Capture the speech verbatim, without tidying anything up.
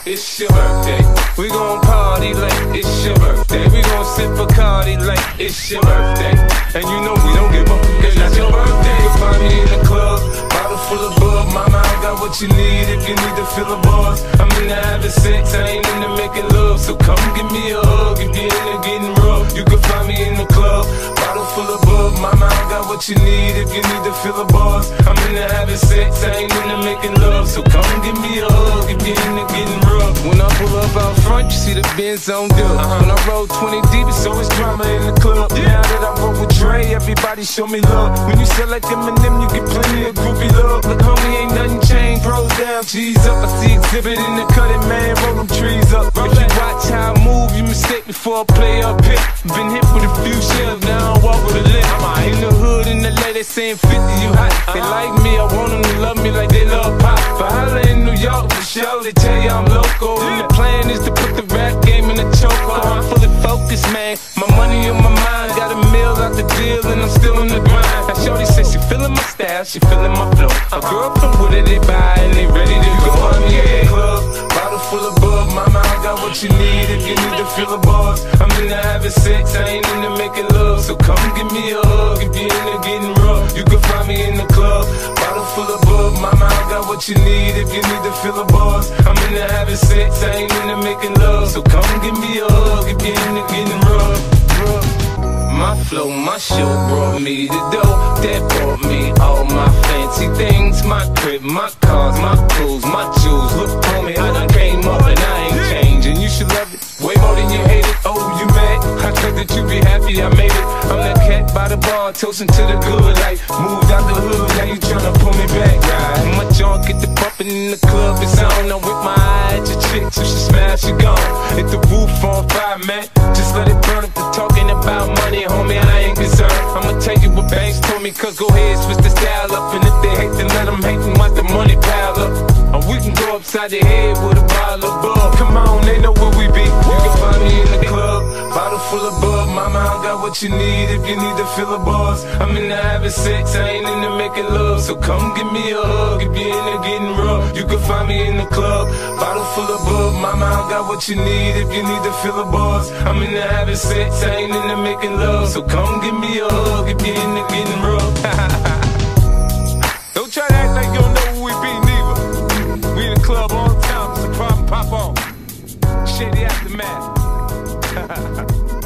it's your birthday. We gon' party like it's your birthday. We gon' sip Bacardi like it's your birthday. And you know we don't give up, it's not your birthday. You'll find me in the club, bottle full of bug. Mama, I got what you need if you need to fill the bars. I'm into having sex, I ain't into making love. So come give me a hug if you're into getting rough. You can find me in the club, bottle full of bug. Mama, I got what you need if you need to fill the bars. I'm into having sex, I ain't into making love. So come give me a hug if you're into getting rough. When I pull up out front, you see the Benz on dub. Uh-huh. When I roll twenty deep, it's always drama in the club. Yeah. Now that I roll with Dre, everybody show me love. When you sell like Eminem, you get plenty of groupie love. Look, homie, ain't nothing changed. Rolls down, G's up. I see exhibit in the cutting, man. Roll them trees up. If you watch how I move, you mistake before I play up hit. Been hit with a few shells, now I walk with a limp. In the hood, in the lady saying fifty, you hot. They like me, I want them to love me like they love pop. But holla in New York, for sure, they tell you I'm local. And the plan is to put the rap game in the chokehold. I'm fully focused, man. My money on my mind, got a meal out the deal, and I'm still in the grind. Now shorty says she feeling my style, she feeling my flow. A girl from Wooded, they buy and they ready to go. I'm in the club, bottle full of bug. Mama, I got what you need if you need to fill the bars. I'm into having sex, I ain't into making love. So come give me a hug if you're into getting rough. You can find me in the club, bottle full of bug. Mama, I got what you need if you need to fill the bars. I'm into having sex, I ain't into making love. So come give me a hug if you're into getting rough. My flow, my show brought me the dough that brought me all my fancy things. My crib, my cars, my clothes, my jewels. Look, homie, I done came up and I ain't changing. You should love it way more than you hate it. Oh, you mad? I thought that you be happy I made it. I'm that cat by the bar, toasting to the good life. Moved out the hood, now you tryna pull me back. Right? My junk get the bumping in the club, it's on. I'm with my eye at your chick, so she smash, she gone. Hit the roof on fire, man. Just let it burn if they're talking about money, homie, I ain't concerned. I'ma tell you what Banks told me, cause go ahead, switch the style up. And if they hate, then let them hate and watch the money pile up. Or we can go upside the head with a bottle of bug. Come on, they know where we be. You can find me in the club, bottle full of bug. Mama, I got what you need if you need to fill the bars. I'm into having sex, I ain't into making love. So come give me a hug if you're into getting rough. You can find me in the club, bottle full of bug. Mama, I got what you need if you need to fill the bars. I'm into having sex, I ain't into making love. So come give me a hug if you're into getting rough. Don't try to act like you don't know who we be, neither. We in the club all the time, it's a problem, pop on. Shady Aftermath.